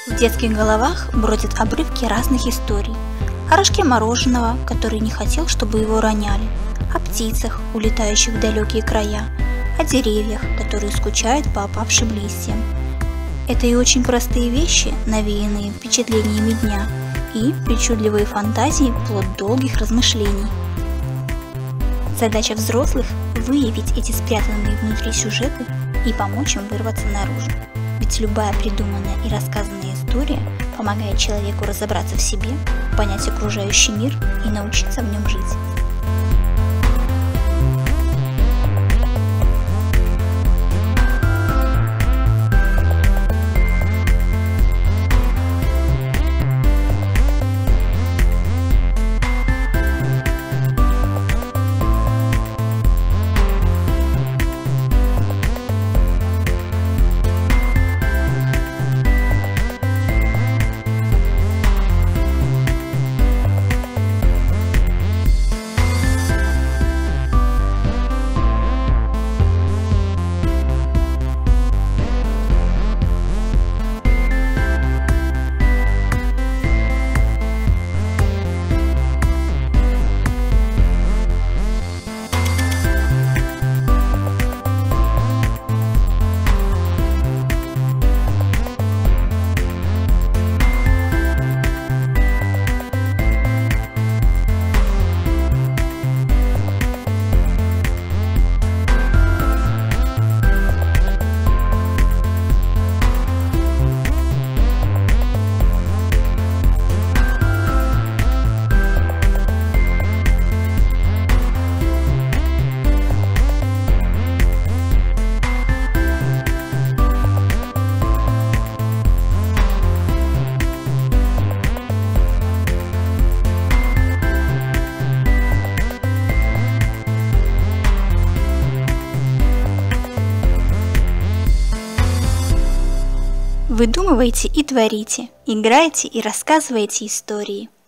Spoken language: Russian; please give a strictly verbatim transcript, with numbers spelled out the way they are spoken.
В детских головах бродят обрывки разных историй. О рожке мороженого, который не хотел, чтобы его роняли, о птицах, улетающих в далекие края, о деревьях, которые скучают по опавшим листьям. Это и очень простые вещи, навеянные впечатлениями дня, и причудливые фантазии плод долгих размышлений. Задача взрослых – выявить эти спрятанные внутри сюжеты и помочь им вырваться наружу. Ведь любая придуманная и рассказанная история помогает человеку разобраться в себе, понять окружающий мир и научиться в нем жить. Выдумывайте и творите, играйте и рассказывайте истории.